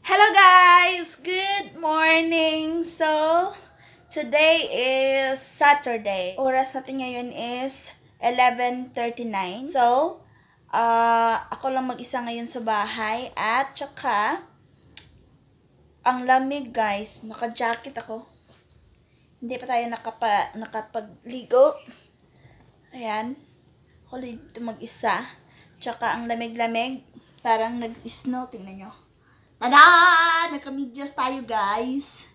Hello guys! Good morning! So, today is Saturday. Oras natin ngayon is 11:39. So, ako lang mag-isa ngayon sa bahay at tsaka ang lamig guys. Naka-jacket ako. Hindi pa tayo nakapagligo. Ayan. Ako dito mag-isa. Tsaka ang lamig-lamig. Parang nag-snow. Tingnan nyo. Tada! Naka-medyas tayo, guys.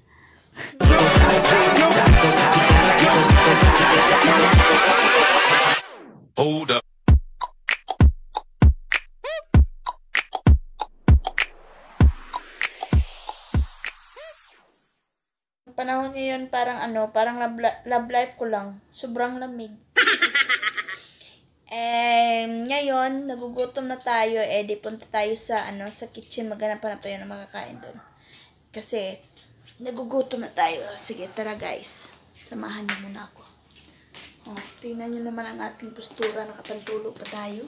Hold up. Panahon ngayon parang love life ko lang. Sobrang lamig. And ngayon, nagugutom na tayo, di punta tayo sa sa kitchen, maghanap na tayo ng makakain doon. Kasi nagugutom na tayo. Sige, tara guys. Samahan niyo muna ako. Oh, tingnan niyo naman ang ating postura, nakapantulog pa tayo.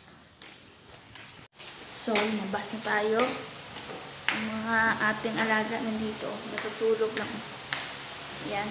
So, lumabas na tayo. Ang mga ating alaga nandito, natutulog lang. Yan.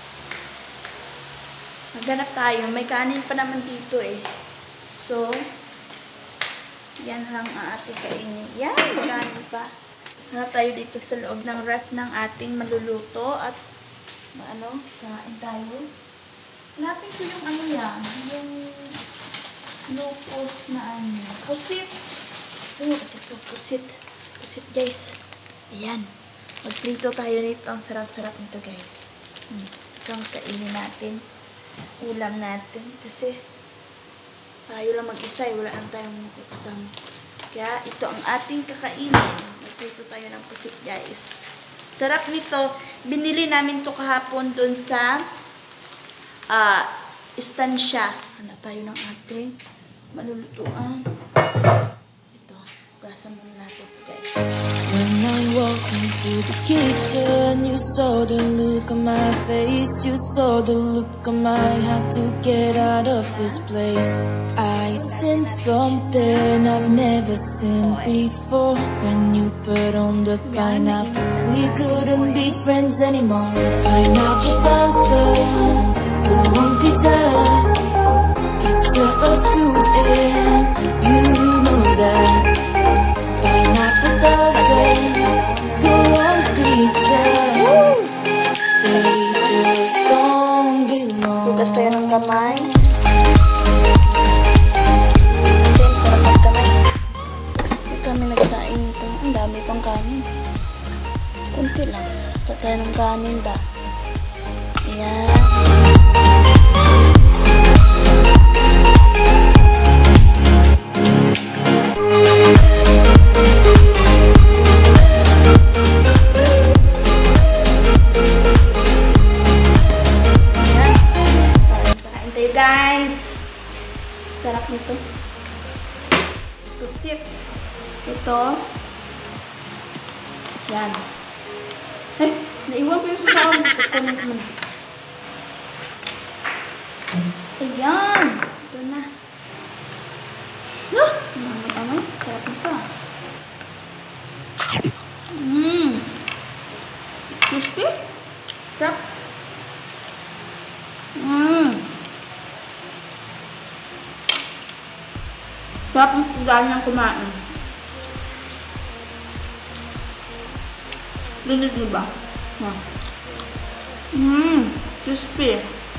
Maghanap tayo. May kanin pa naman dito So, yan lang ang ating kainin. Yan, kanin pa. Hanap tayo dito sa loob ng ref ng ating maluluto. At, kain tayo. Hanapin ko yung yan. Yung lupos na pusit. Ito, pusit. Pusit, guys. Ayan. Magprito tayo nito. Ang sarap-sarap nito, guys. Ito ang kainin natin. Ulam natin kasi tayo lang mag-isa, wala lang tayong kasama. Kaya ito ang ating kakainin. Magprito tayo ng pusit, guys. Sarap nito. Binili namin to kahapon dun sa istansya. Hanap tayo ng ating malulutuan. Ito, gasan muna natin, guys. When I walked into the kitchen, you saw the look on my face. You saw the look on my had to get out of this place. I seen something I've never seen before. When you put on the pineapple, we couldn't be friends anymore. Pineapple doesn't go on pizza. It's a fruit and you know that. Pineapple doesn't go on pizza. They just don't belong. Hugas tayo ng kamay. Kasi ang sarap ng kamay. Hindi kami nagsaing ito. Ang dami pang kanin. Kunti lang. Ito tayo ng kanin ba? Ayan. Guys, sarap nito. Pusit. Ito. Yan. Naiwan ko yung sasawang dito ko naman. Ayan. Ito na. Mamay. Sarap nito. Crispy. Sarap. Sarap ang kagaya niyang kumain. Linig diba? Crispy.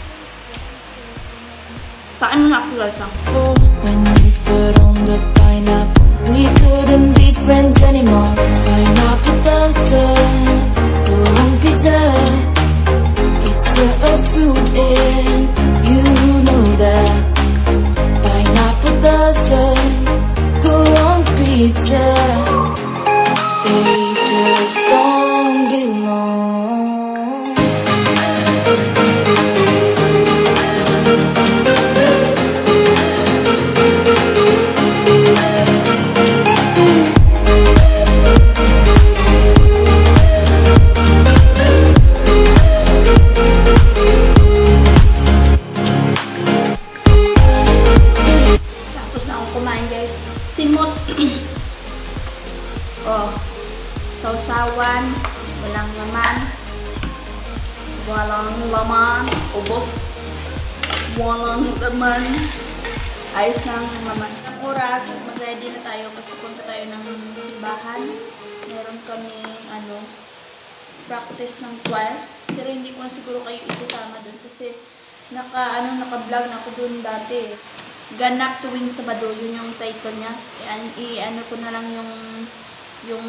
Kain mo na ako guys When you put on the pineapple, we couldn't be friends anymore. Pineapple doesn't go on pizza. It's a fruit and you know that. Pineapple doesn't go on pizza. They just don't belong. sausawan, walang laman. Walang laman. Ubos. Walang laman. Ayos na ang laman. Ang oras, mag-ready na tayo kasi punta tayo ng simbahan. Meron kami, practice ng choir. Pero hindi ko na siguro kayo isasama dun kasi naka-vlog na ako dun dati. Ganap tuwing Sabado, yun yung title niya. I-ano ko na lang yung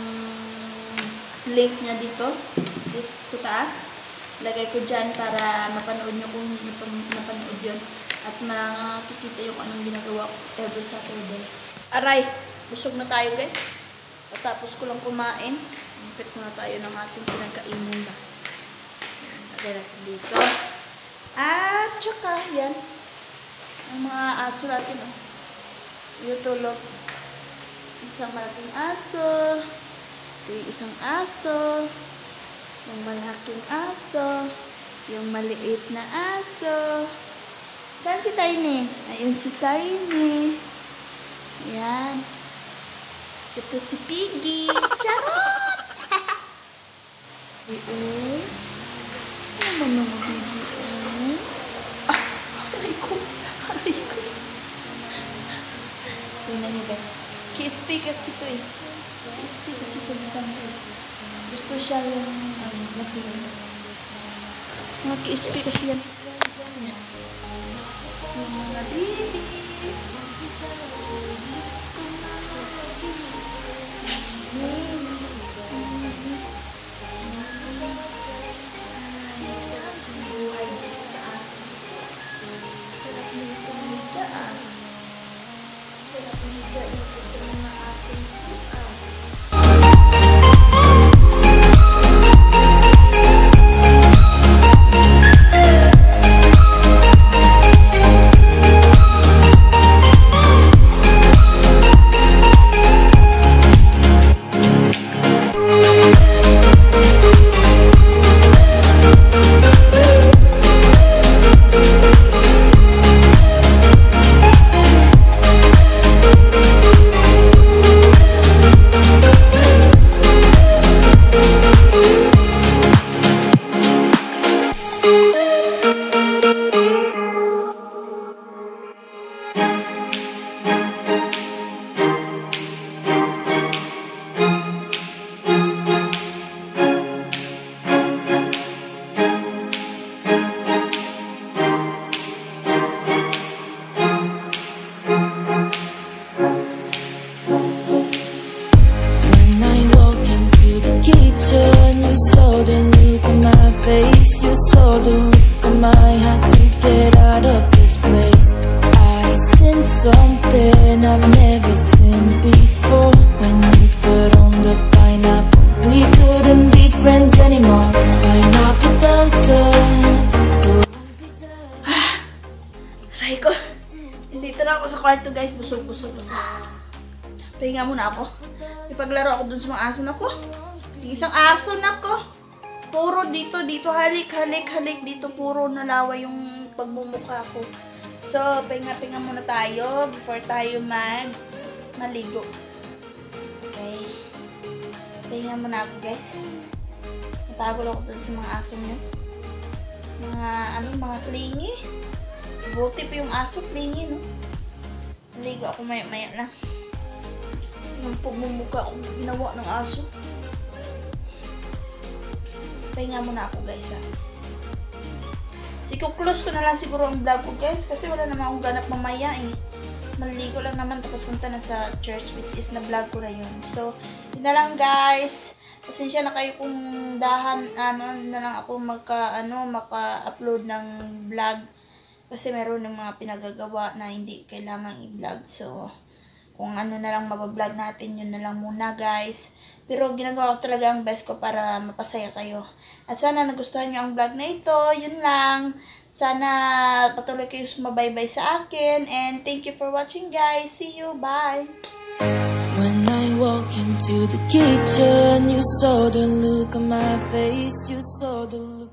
link niya dito sa taas. Lagay ko dyan para mapanood nyo kung hindi nyo napanood yun. At makikita yung anong ginagawa ko every Saturday. Aray! Busog na tayo guys. Tapos ko lang kumain. Impit muna tayo ng ating pinagkainin ba. Lagay natin dito. At tsaka yan. Ang mga aso natin. Yung tulog. Isang malaking aso. Ito yung isang aso. Yung malaking aso. Yung maliit na aso. Saan si Tiny? Ayun si Tiny. Yan. Ito si Piggy. Charot! Ayun. Ano naman mga Piggy? Aray ko. Aray ko. Tingnan niyo guys. KSP kasi ito eh. KSP kasi ito isang gusto siya yung natin. Mga KSP kasi yan. Yung mga babies. Ay, sarap ng buhay dito sa aso. Sarap nito higaan. Sarap higaan dito sa mga asong suan. Something I've never seen before. When you put on the pineapple, we couldn't be friends anymore. Pineapple dozens. Aray ko. Dito na ako sa kwarto guys. Busog-busog. Pahinga muna ako. Ipaglaro ako dun sa mga aso na ko. Isang aso na ko. Puro dito. Halik. Dito puro nalawa yung pagmumukha ko. So, pahinga-pahinga muna tayo before tayo maligo. Okay. Pahinga muna ako, guys. Napagod ako dun sa mga aso nyo. Mga clingy. Buti pa yung aso, clingy, no? Maligo ako maya-maya lang. Yung pagmumukha akong ginawa ng aso. So, pahinga muna ako, guys, ha. I-close ko na lang siguro ang vlog ko guys kasi wala naman akong ganap mamaya eh. Maliligo lang naman tapos punta na sa church which is na vlog ko na yun. So, yun na lang guys. Pasensya na kayo kung na lang ako maka-upload ng vlog kasi meron ng mga pinagagawa na hindi kailangang i-vlog. So, kung na lang mabablog natin, yun na lang muna guys. Pero ginagawa ko talaga ang best ko para mapasaya kayo. At sana nagustuhan nyo ang vlog na ito. Yun lang. Sana patuloy kayo sumabaybay sa akin. And thank you for watching guys. See you. Bye! When I walk into the kitchen, you saw the look on my face. You saw the look.